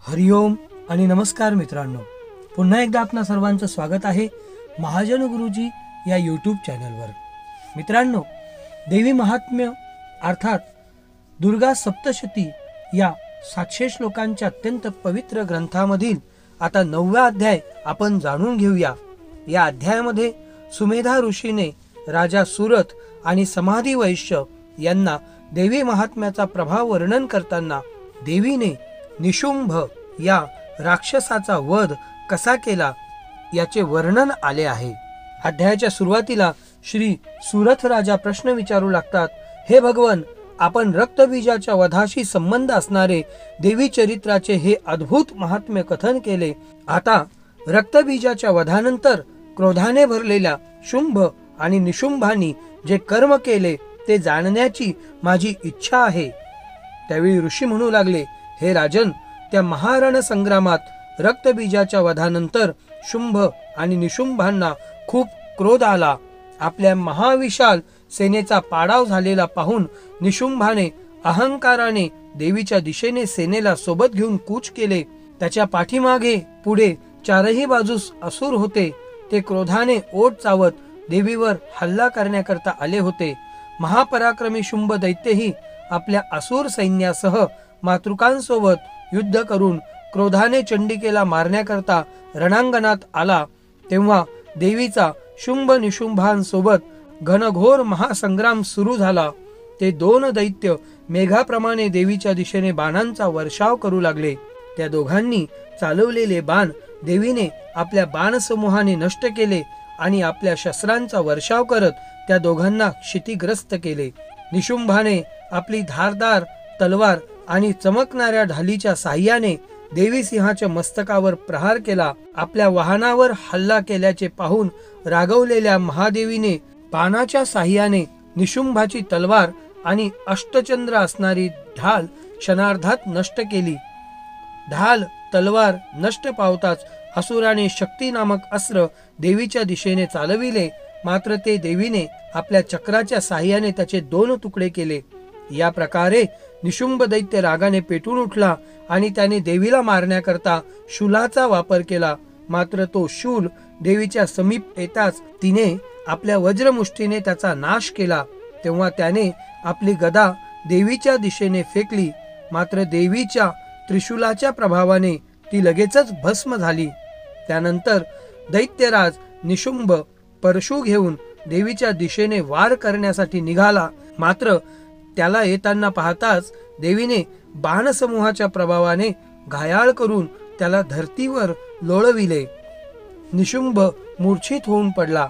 हरिओम आणि नमस्कार मित्रांनो, पुन्हा एकदा आपणा सर्वांचं स्वागत आहे महाजन गुरुजी या यूट्यूब चॅनलवर। मित्रांनो, देवी महात्म्य अर्थात दुर्गा सप्तशती या 700 श्लोकांच्या अत्यंत पवित्र ग्रंथामधील आता 9वा अध्याय आपण जाणून घेऊया। या अध्यायामध्ये सुमेधा ऋषीने राजा सुरथ आणि समाधी वैश्य यांना देवी महात्म्याचा प्रभाव वर्णन करताना देवीने निशुंभ या राक्षसाचा वध कसा केला याचे वर्णन आले आहे। अध्यायाच्या सुरुवातीला श्री सुरथ राजा प्रश्न विचारू लागतात, हे भगवन, आपण रक्तबीजाच्या वधाशी संबंध असणारे देवी चरित्राचे हे अद्भुत महात्म्य कथन केले। आता रक्तबीजाच्या वधानंतर क्रोधाने भरलेल्या शुंभ आणि निशुंभांनी जे कर्म केले ते जाणण्याची माझी इच्छा आहे। त्यावेळी ऋषी म्हणू लागले, हे राजन, त्या महारण संग्रामात रक्तबीजाच्या वधानंतर शुंभ आणि निशुंभांना खूप क्रोध आला। आपल्या महाविशाल सेनेचा पाडाव झालेला पाहून निशुंभाने अहंकाराने देवीच्या दिशेने सेनेला सोबत घेऊन कूच केले। त्याच्या पाठीमागे पुढे चारही बाजूस असुर होते। ते क्रोधाने ओठ चावत देवीवर हल्ला करण्याकरता आले होते। महापराक्रमी शुंभ दैत्यही आपल्या असुर सैन्यासह मातृकांसोबत युद्ध करून क्रोधाने चंडिकेला मारण्याकरता रणांगणात आला। तेव्हा देवीचा शुंभ निशुंभांसोबत घनघोर महासंग्राम सुरू झाला। ते दोन दैत्य मेघाप्रमाणे देवीच्या दिशेने बाणांचा वर्षाव करू लागले। त्या दोघांनी चालवलेले बाण देवीने आपल्या बाणसमूहाने नष्ट केले आणि आपल्या शस्त्रांचा वर्षाव करत त्या दोघांना क्षितिग्रस्त केले। निशुंभाने आपली धारदार तलवार आणि चमकणाऱ्या ढालीच्या साह्याने देवी सिंहाच्या मस्तकावर प्रहार केला। आपल्या वाहनावर हल्ला केल्याचे पाहून रागवलेल्या महादेवीने बाणाच्या साह्याने निशुंभाची तलवार आणि अष्टचंद्र असणारी ढाल क्षणार्धात नष्ट केली। ढाल तलवार नष्ट पावताच असुराने शक्ती नामक अस्त्र देवीच्या दिशेने चालविले, मात्र ते देवीने आपल्या चक्राच्या साह्याने त्याचे 2 तुकडे केले। या प्रकारे निशुंभ दैत्य रागाने पेटून उठला आणि त्याने देवीला मारण्याकरता शूलाचा वापर केला। मात्र तो शूल देवीच्या समीप येताच तिने आपल्या वज्रमुष्टीने त्याचा नाश केला। तेव्हा त्याने आपली गदा देवीच्या दिशेने फेकली, मात्र देवीच्या त्रिशूलाच्या प्रभावाने ती लगेचच भस्म झाली। त्यानंतर दैत्यराज निशुंभ परशु घेऊन देवीच्या दिशेने वार करण्यासाठी निघाला, मात्र त्याला येताना पाहताच देवीने बाणसमूहाच्या प्रभावाने घायाळ करून त्याला धर्तीवर लोळविले। निशुंभ मूर्छित होऊन पडला।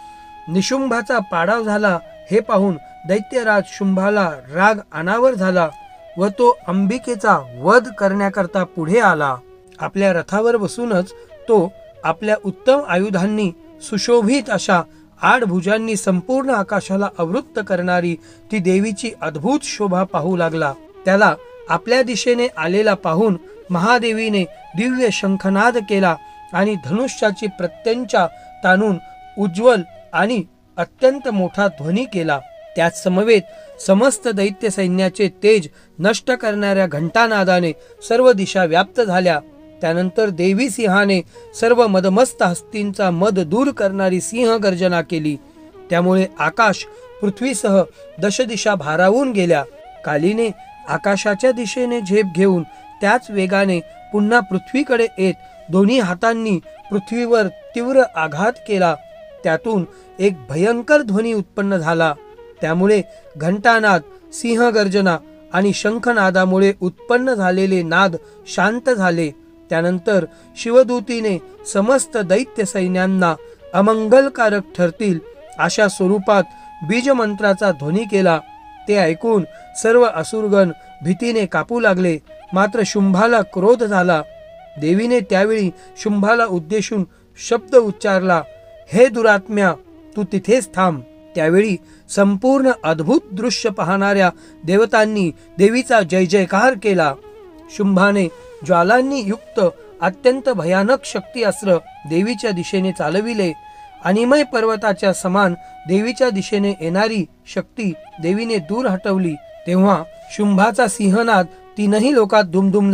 निशुंभाचा पाडाव झाला हे पाहून दैत्यराज शुंभाला राग अनावर झाला व तो अंबिकेचा वध करण्याकरता पुढे आला। आपल्या रथावर बसूनच तो आपल्या उत्तम आयुधांनी सुशोभित अशा 8 भुजांनी संपूर्ण आकाशाला आवृत्त करणारी ती देवीची अद्भुत शोभा पाहू लागला। त्याला आपल्या दिशेने आलेला पाहून महादेवीने दिव्य शंखनाद केला आणि धनुष्याची प्रत्यंचा ताणून उज्ज्वल आणि अत्यंत मोठा ध्वनी केला। त्याच समवेत समस्त दैत्य सैन्याचे तेज नष्ट करणाऱ्या घंटानादाने सर्व दिशा व्याप्त झाल्या। त्यानंतर देवी सिंहाने सर्व मदमस्त हस्तींचा मद दूर करणारी सिंह गर्जना केली। त्यामुळे आकाश पृथ्वीसह 10 दिशा भारावून गेल्या। कालीने आकाशाच्या दिशेने झेप घेऊन त्याच वेगाने पुन्हा पृथ्वीकडे येत दोन्ही हातांनी पृथ्वीवर तीव्र आघात केला। त्यातून एक भयंकर ध्वनी उत्पन्न झाला। त्यामुळे घंटानाद, सिंह गर्जना आणि शंखनादामुळे उत्पन्न झालेले नाद शांत झाले। त्यानंतर शिवदूतीने समस्त दैत्य सैन्यांना अमंगलकारक ठरतील अशा स्वरूपात बीज मंत्राचा ध्वनी केला। ते ऐकून सर्व असुरगण भीतीने कापू लागले, मात्र शुंभाला क्रोध झाला। देवीने त्यावेळी शुंभाला उद्देशून शब्द उच्चारला, हे दुरात्म्या, तू तिथेच थांब। त्यावेळी संपूर्ण अद्भुत दृश्य पाहणाऱ्या देवतांनी देवीचा जय जयकार केला। शुंभाने ज्वालांनी युक्त अत्यंत भयानक शक्ती अस्त्र देवीच्या दिशेने चालविले। अनिमय पर्वताच्या समान देवीच्या दिशेने येणारी शक्ती देवीने दूर हटवली। तेव्हा शुंभाचा सिंहनाद 3ही लोकात दुमदुमला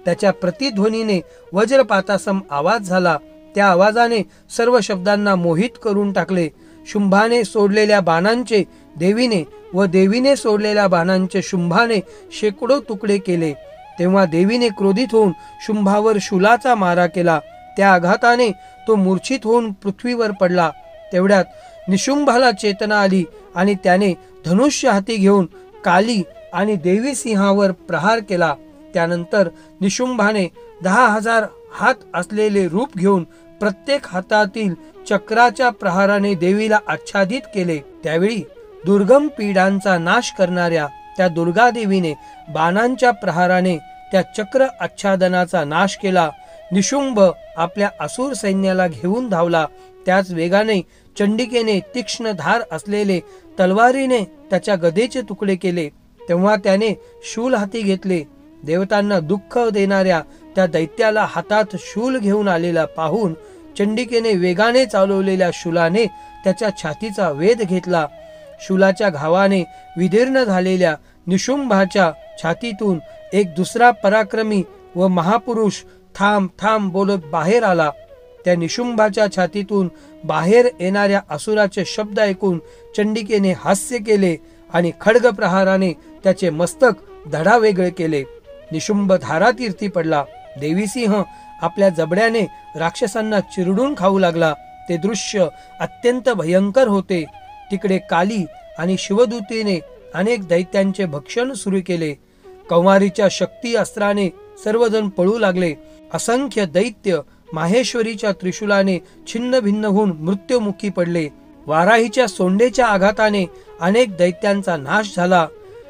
त्याच्या प्रतिध्वनीने वज्रपातासम आवाज झाला. त्या आवाजाने सर्व शब्दांना मोहित करून टाकले. शुंभाने सोडलेल्या बाणांचे देवीने व देवीने सोडलेल्या बाणांचे शुंभाने शेकडो तुकडे केले. तेव्हा देवीने क्रोधित होऊन शुंभावर शूलाचा मारा केला. त्या आघाताने तो मूर्छित होऊन पृथ्वीवर पडला. तेवढ्यात निशुंभाला चेतना आली आणि त्याने धनुष्य हाती घेऊन काली आणि देवी सिंहावर प्रहार केला. त्यानंतर निशुंभाने 10,000 हात असलेले रूप घेऊन प्रत्येक हातातील चक्राच्या प्रहाराने देवीला आच्छादित केले. त्यावेळी दुर्गम पीडांचा नाश करणाऱ्या त्या दुर्गा देवीने बाणांच्या प्रहाराने त्या चक्र आच्छादनाचा नाश केला. निशुंभ आपल्या असुर सैन्याला घेऊन धावला. त्याच वेगाने चंडिकेने तीक्ष्ण धार असलेले तलवारीने त्याच्या गदेचे तुकडे केले. तेव्हा त्याने शूल हाती घेतले. देवतांना दुःख देणाऱ्या त्या दैत्याला हातात शूल घेऊन आलेला पाहून चंडिकेने वेगाने चालवलेल्या शूलाने त्याच्या छातीचा वेध घेतला. शूलाच्या घावाने विदीर्ण झालेल्या निशुंभाच्या छातीतून एक दुसरा पराक्रमी व महापुरुष थांब थांब बोलत बाहेर आला. त्या निशुंभाच्या छातीतून बाहेर येणाऱ्या असुराचे शब्द ऐकून चंडिकेने हास्य केले आणि खड्ग प्रहाराने त्याचे मस्तक धडावेगळे केले. निशुंभ धारातीर्थी पडला. देवीसिंह आपल्या जबड्याने राक्षसांना चिरडून खाऊ लागला. ते दृश्य अत्यंत भयंकर होते. तिकडे काली आणि शिवदूतीने अनेक दैत्यांचे भक्षण सुरू केले. कौमारीच्या शक्ती अस्त्राने सर्वजण पळू लागले. असंख्य दैत्य माहेश्वरीच्या त्रिशूलाने छिन्न भिन्न होऊन मृत्युमुखी पडले. वाराहीच्या सोंडेच्या आघाताने अनेक दैत्यांचा नाश झाला.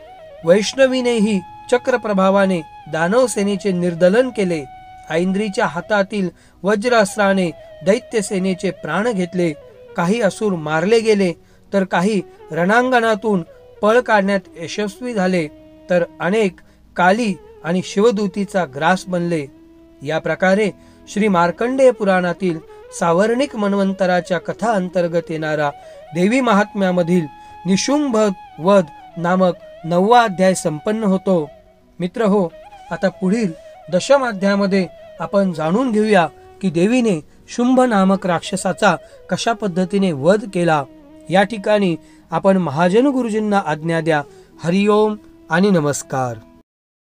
वैष्णवीनेही चक्र प्रभावाने दानव सेनेचे निर्दलन केले. ऐंद्रीच्या हातातील वज्र अस्त्राने दैत्य सेनेचे प्राण घेतले. काही असुर मारले गेले तर काही रणांगणातून पळ काढण्यात यशस्वी झाले तर अनेक काली आणि शिवदूतीचा ग्रास बनले. या प्रकारे श्री मार्कंडेय पुराणातील सावर्णिक मन्वंतराच्या कथा अंतर्गत येणारा देवी महात्म्यामधील निशुंभ वध नामक 9वा अध्याय संपन्न होतो. मित्र हो, आता पुढील 10म अध्यायामध्ये आपण जाणून घेऊया की देवीने शुंभ नामक राक्षसाचा कशा पद्धतीने वध केला. या ठिकाणी आपण महाजन गुरुजींना आज्ञा द्या. हरिओम आणि नमस्कार.